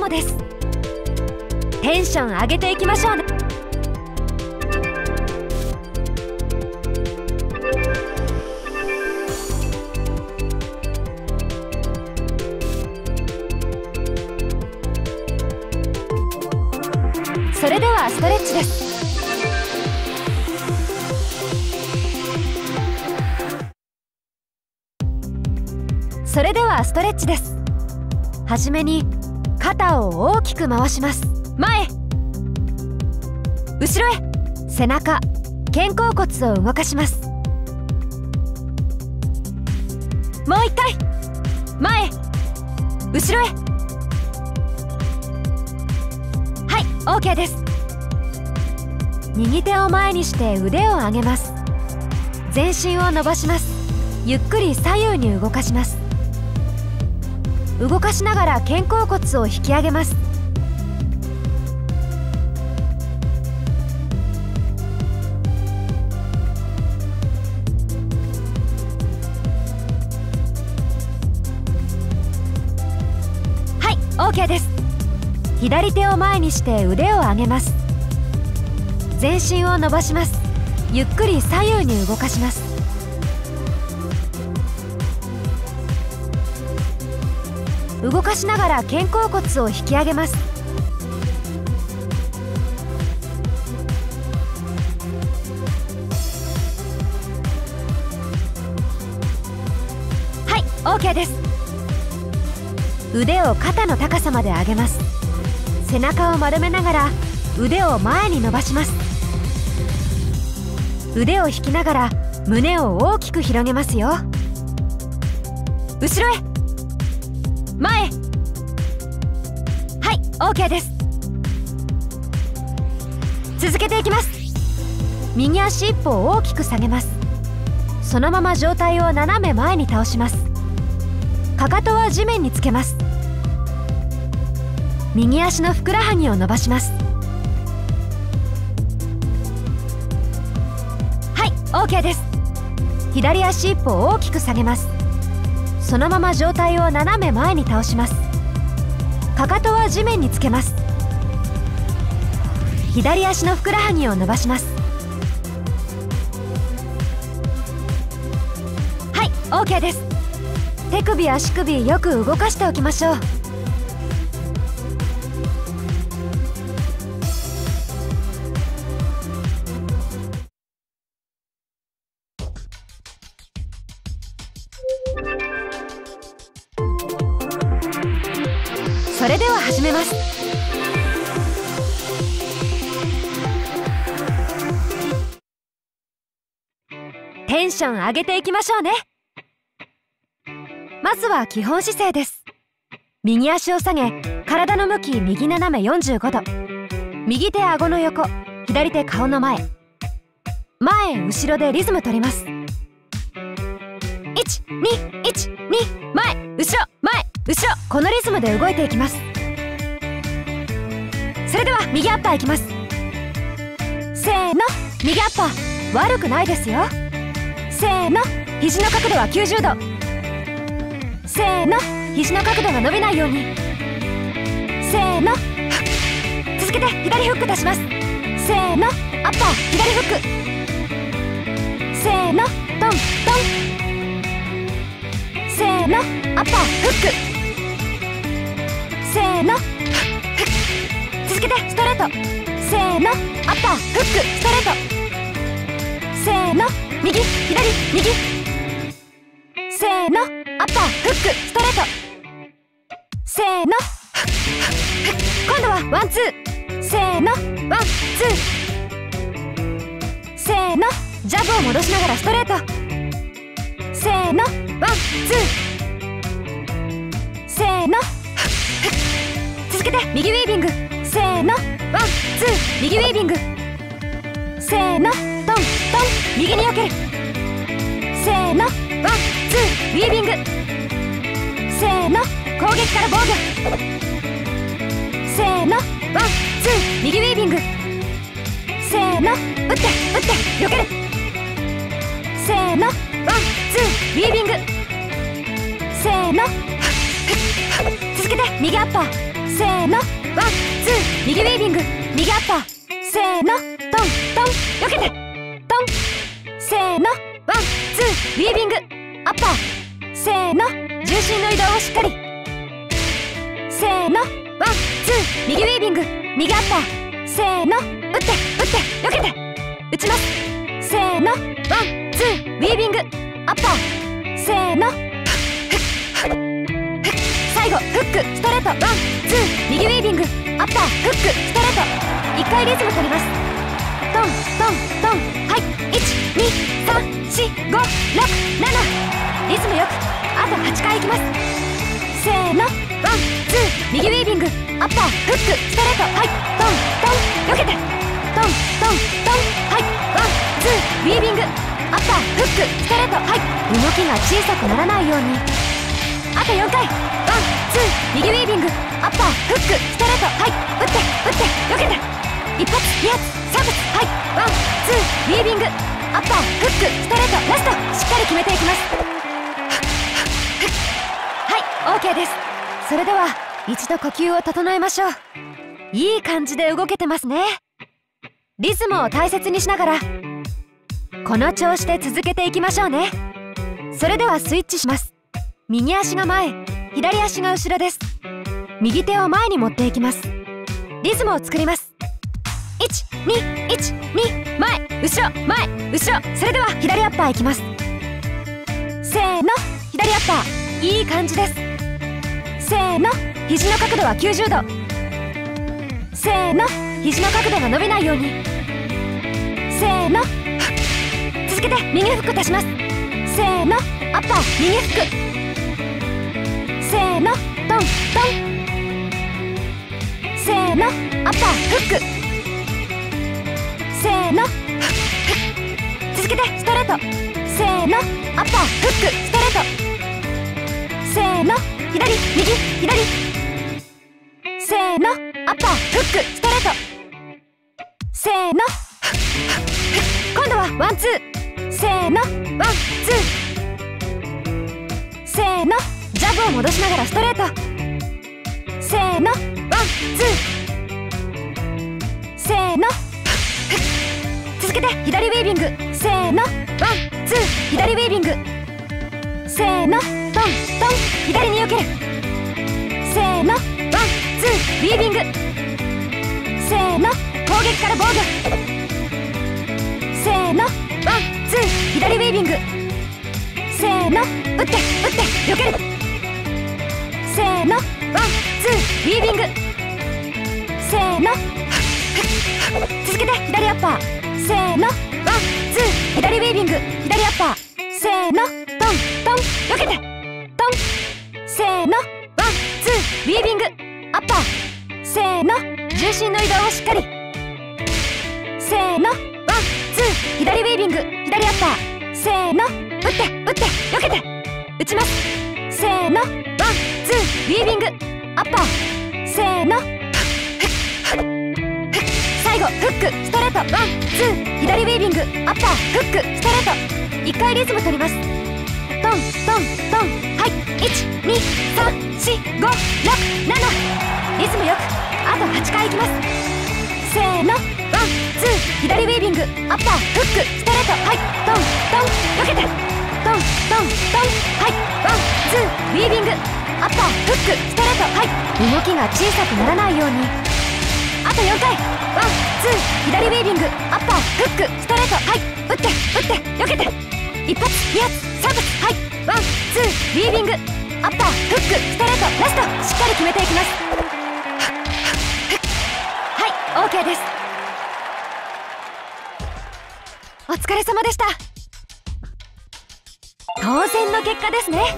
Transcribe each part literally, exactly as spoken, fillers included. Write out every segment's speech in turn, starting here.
そうです。テンション上げていきましょうね。それではストレッチです。それではストレッチです。はじめに肩を大きく回します。前、後ろへ。背中、肩甲骨を動かします。もう一回。前、後ろへ。はい、 OK です。右手を前にして腕を上げます。全身を伸ばします。ゆっくり左右に動かします。動かしながら肩甲骨を引き上げます。はい、 OK です。左手を前にして腕を上げます。全身を伸ばします。ゆっくり左右に動かします。動かしながら肩甲骨を引き上げます。はい、 OK です。腕を肩の高さまで上げます。背中を丸めながら腕を前に伸ばします。腕を引きながら胸を大きく広げますよ。後ろへ。前。はい、 OK です。続けていきます。右足一歩大きく下げます。そのまま上体を斜め前に倒します。かかとは地面につけます。右足のふくらはぎを伸ばします。はい、 OK です。左足一歩大きく下げます。そのまま上体を斜め前に倒します。かかとは地面につけます。左足のふくらはぎを伸ばします。はい、 OK です。手首足首よく動かしておきましょう。それでは始めます。テンション上げていきましょうね。まずは基本姿勢です。右足を下げ、体の向き右斜めよんじゅうごど。右手顎の横、左手顔の前。前後ろでリズム取ります。いちにいちに、前後ろ前後ろ、このリズムで動いていきます。それでは右アッパーいきます。せーの、右アッパー悪くないですよ。せーの、肘の角度はきゅうじゅうど。せーの、肘の角度が伸びないように。せーの、続けて左フック出します。せーの、アッパー左フック。せーの、トントン。せーの、アッパーフック。せーの、続けてストレート。せーの、アッパーフックストレート。せーの、右左右。せーの、アッパーフックストレート。せーの、今度はワンツー。せーの、ワンツー。せーの、ジャブを戻しながらストレート。せーの、ワンツー。せーの、続けて右ウィービング。せーの、ワンツー、右ウィービング。せーの、トントン、右に避ける。せーの、ワンツー、ウィービング。せーの、攻撃から防御。せーの、ワンツー、右ウィービング。せーの、打って打って避ける。せーの、ワンツー、ウィービング。せーの、続けて右アッパー。せせーのワンツー右ウェービング右アッパーせーのトントン避けてトンせーのワンツーウィービングアッパーせーの重心の移動をしっかりせーのワンツー右ウェービング右アッパーせーの打って打って避けて打ちますせーのワンツーウィービングアッパーせーの最後フックストレートワンツー右ウェービングアッパーフックストレートいっかいリズム取りますトントントンはいいちにさんしごろくななリズムよくあとはちかいいきますせーのワンツー右ウェービングアッパーフックストレートはいトントン避けてトントントンはいワンツーウィービングアッパーフックストレートはい動きが小さくならないようにあとよんかいワンツー右ウェービングアッパーフックストレートはい打って打って避けて一発二発三発はいワンツーウィービングアッパーフックストレートラストしっかり決めていきますはい オーケー です。それでは一度呼吸を整えましょう。いい感じで動けてますね。リズムを大切にしながらこの調子で続けていきましょうね。それではスイッチします。右足が前左足が後ろです。右手を前に持っていきます。リズムを作ります。いちにいちに前後ろ前後ろそれでは左アッパーいきます。せーの左アッパーいい感じです。せーの肘の角度はきゅうじゅうどせーの肘の角度が伸びないようにせーの続けて右フック足します。せーのアッパー右フックせーのトントンせーのアッパーフックせーの続けてストレートせーのアッパーフックストレートせーの左右左せーのアッパーフックストレートせーの今度はワンツーせーのワンツーせーのジャブを戻しながらストレートせーのワンツーせーの続けて左ウェービングせーのワンツー左ウェービングせーのトントン左に避けるせーのワンツーウィービングせーの攻撃から防御せーのワンツー左ウェービングせーの打って打って避けるせーのワンツーウィービングせーの続けて左アッパーせーのワンツー左ウェービング左アッパーせーのトントン避けてトンせーのワンツーウィービングアッパーせーの重心の移動をしっかりせーのワンツー左ウェービング左アッパーせーの打って打って避けて打ちますせーのワンツーウィービングアッパーせーの最後フックストレートワンツー左ウェービングアッパーフックストレートいっかいリズム取ります。トントントンはいいちにさんしごろくななリズムよくあとはちかいいきます。せーのワンツー左ウェービングアッパーフックストレートはいトントン避けてトントントンはいワンツーウィービングアッパーフックストレートはい動きが小さくならないようにあとよんかいワンツー左ウェービングアッパーフックストレートはい打って打って避けて一発二発三発はいワンツーウィービングアッパーフックストレートラストしっかり決めていきます。はい オーケー です。お疲れ様でした。当然の結果ですね。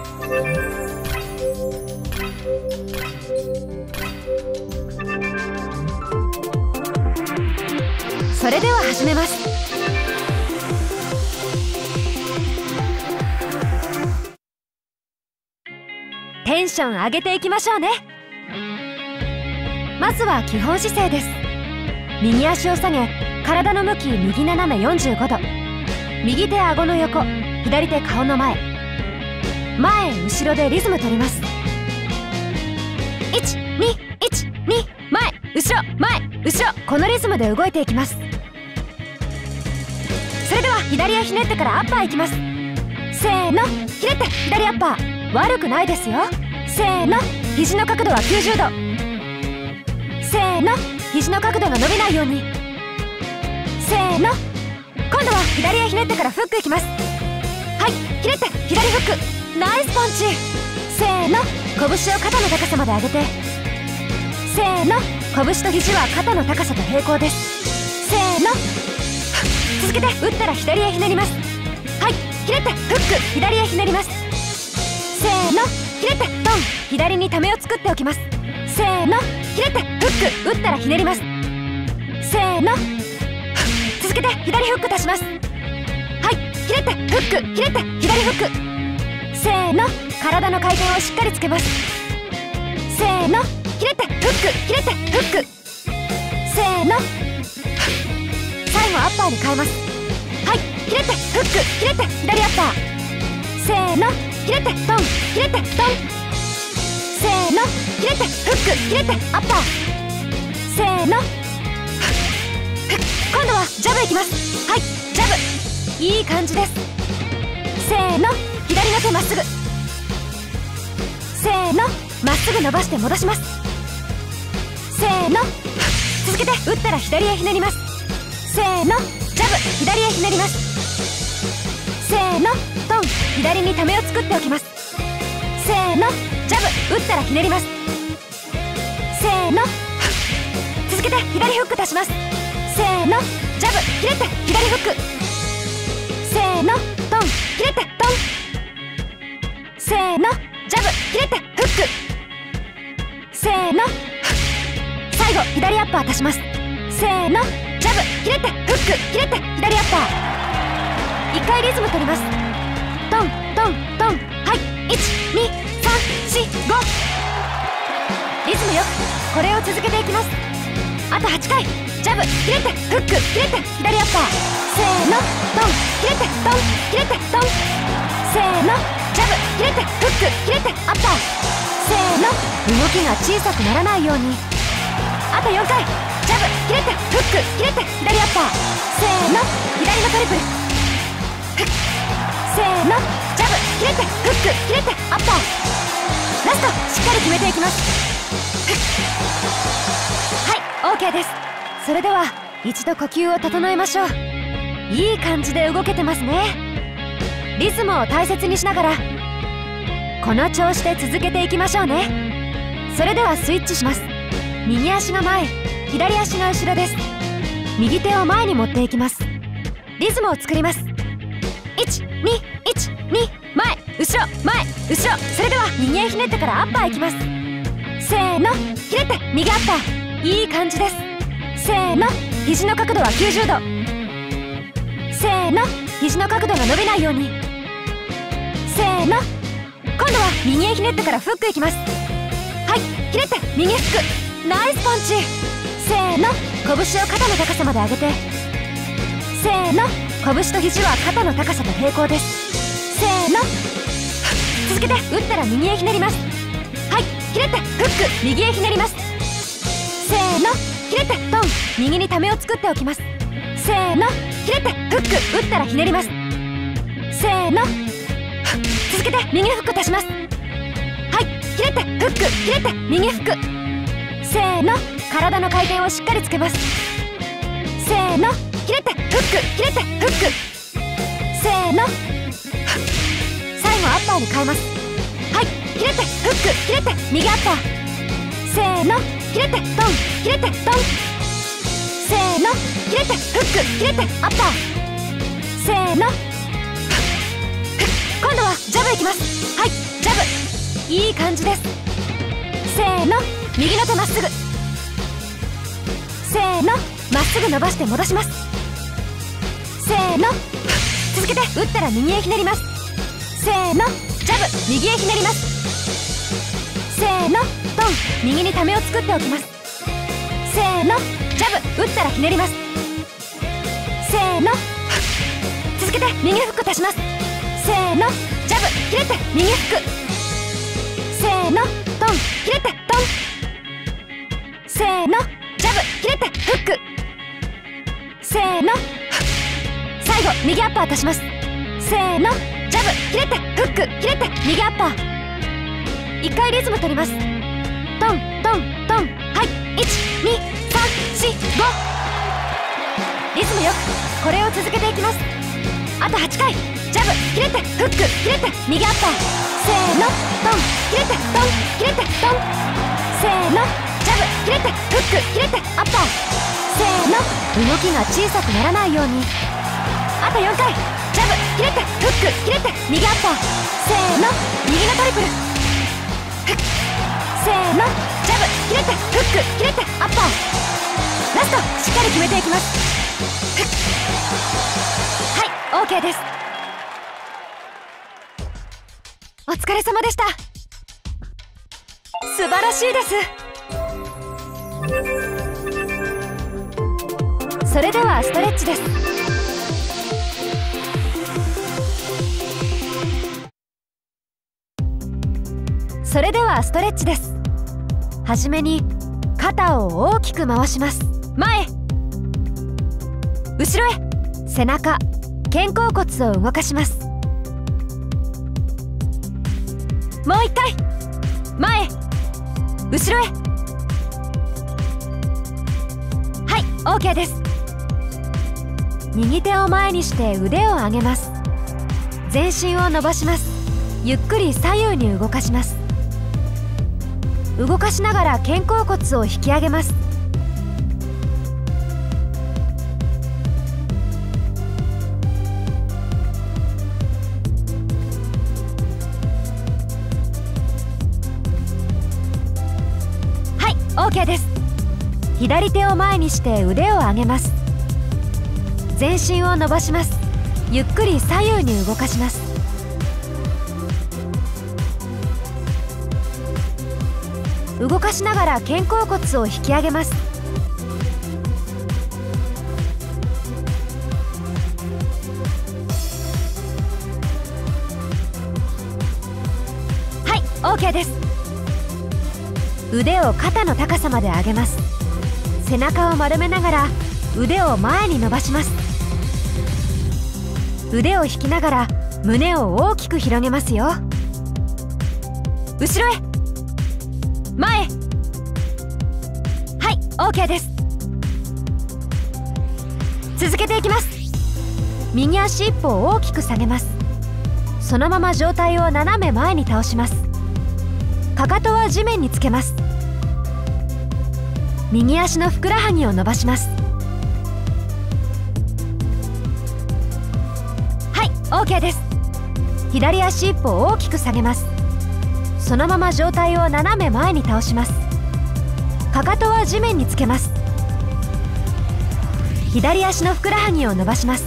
それでは始めます。テンション上げていきましょうね。まずは基本姿勢です。右足を下げ体の向き右斜めよんじゅうごど右手顎の横左手顔の前前後ろでリズム取ります。いちに後ろ、このリズムで動いていきます。それでは左へひねってからアッパーいきます。せーの、ひねって左アッパー。悪くないですよ。せーの、肘の角度はきゅうじゅうど。せーの、肘の角度が伸びないように。せーの、今度は左へひねってからフックいきます。はい、ひねって左フック。ナイスパンチ。せーの、拳を肩の高さまで上げて。せーの、拳と肘は肩の高さと平行です。せーの、続けて打ったら左へひねります。はい、ひねってフック、左へひねります。せーの、ひねってドン、左にためを作っておきます。せーの、ひねってフック、打ったらひねります。せーの、続けて左フック足します。はい、ひねってフック、ひねって左フック。せーの、体の回転をしっかりつけます。せーの、ひねってフック、ひねってフック。せーの、最後アッパーに変えます。はい、ひねってフック、ひねって左アッパー。せーの、ひねってドン、ひねってドン。せーの、ひねってフック、ひねってアッパー。せーの、今度はジャブいきます。はい、ジャブ、いい感じです。せーの、左の手まっすぐ。せーの、まっすぐ伸ばして戻します。せーの、続けて打ったら左へひねります。せーの、ジャブ、左へひねります。せーの、トン、左にためを作っておきます。せーの、ジャブ、打ったらひねります。せーの、続けて左フック足します。せーの、ジャブ、ひねって左フック。せーの、トン、ひねってトン。せーの、ジャブ、ひねってフック。せーの、最後左アッパー足します。せーの、ジャブ、ひねってフック、ひねって左アッパー。いっかいリズム取ります。トントントン。はい、いちにさんしご。リズムよくこれを続けていきます。あとはちかい。ジャブ、ひねってフック、ひねって左アッパー。せーの、トン、ひねってトン、ひねってトン。せーの、ジャブ、ひねってフック、ひねってアッパー。せーの、動きが小さくならないように。あとよんかい。ジャブ、ひねってフック、ひねって左アッパー。せーの、左のトリプル。フック、せーの、ジャブ、ひねってフック、ひねってアッパー。ラストしっかり決めていきます。はい、 OK です。それでは一度呼吸を整えましょう。いい感じで動けてますね。リズムを大切にしながらこの調子で続けていきましょうね。それではスイッチします。右足が前、左足が後ろです。右手を前に持っていきます。リズムを作ります。いちにいちに、前後ろ前後ろ。それでは右へひねってからアッパーいきます。せーの、ひねって右アッパー。いい感じです。せーの、肘の角度はきゅうじゅうど。せーの、肘の角度が伸びないように。せーの、今度は右へひねってからフックいきます。はい、ひねって右フック。ナイスパンチ。せーの、拳を肩の高さまで上げて。せーの、拳と肘は肩の高さと平行です。せーの、続けて打ったら右へひねります。はい、ひねってフック、右へひねります。せーの、ひねってトン、右にためを作っておきます。せーの、ひねってフック、打ったらひねります。せーの、続けて右フック足します。はい、ひねってフック、ひねって右フック。せーの、体の回転をしっかりつけます。せーの、ひねってフック、ひねってフック。せーの、最後アッパーに変えます。はい、ひねってフック、ひねって右アッパー。せーの、ひねってトン、ひねってトン。せーの、ひねってフック、ひねってアッパー。せーの、今度はジャブいきます。はい、ジャブ、いい感じです。せーの、右の手まっすぐ。せーの、まっすぐ伸ばして戻します。せーの、続けて打ったら右へひねります。せーの、ジャブ、右へひねります。せーの、トン、右にためを作っておきます。せーの、ジャブ、打ったらひねります。せーの、続けて右フック足します。せーの、ジャブ、ひねって右フック。せーの、トン、ひねってトン。せーの、ジャブ、 ひねってフック。せーの。最後右アッパー足します。せーの。ジャブひねってフックひねって右アッパー。いっかいリズム取ります。トントントン。はい、いちにさんしご。リズムよくこれを続けていきます。あとはちかい。ジャブひねってフックひねって右アッパー。せーの。トンひねってトンひねってトン。せーの。ジャブひねってフックひねってアッパー。せーの。動きが小さくならないように。あとよんかい。ジャブひねってフックひねって右アッパー。せーの。右のトリプルフック。せーの。ジャブひねってフックひねってアッパー。ラストしっかり決めていきます。フック。はい、 OK です。お疲れ様でした。素晴らしいです。それではストレッチです。それではストレッチです。はじめに肩を大きく回します。前、後ろへ、背中、肩甲骨を動かします。もう一回、前、後ろへ。はい、 OK です。右手を前にして腕を上げます。全身を伸ばします。ゆっくり左右に動かします。動かしながら肩甲骨を引き上げます。はい、 OK です。左手を前にして腕を上げます。全身を伸ばします。ゆっくり左右に動かします。動かしながら肩甲骨を引き上げます。はい、 OK です。腕を肩の高さまで上げます。背中を丸めながら腕を前に伸ばします。腕を引きながら胸を大きく広げますよ。後ろへ、前。はい、 OK です。続けていきます。右足一歩大きく下げます。そのまま上体を斜め前に倒します。かかとは地面につけます。右足のふくらはぎを伸ばします。はい、 OK です。左足一歩大きく下げます。そのまま上体を斜め前に倒します。かかとは地面につけます。左足のふくらはぎを伸ばします。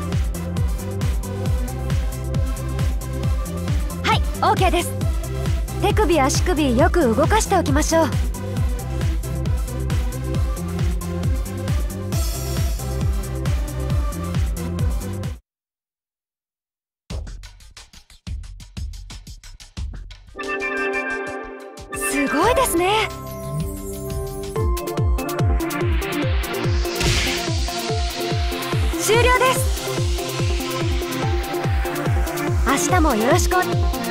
はい、 OK です。手首足首よく動かしておきましょう。すごいですね。終了です。明日もよろしく。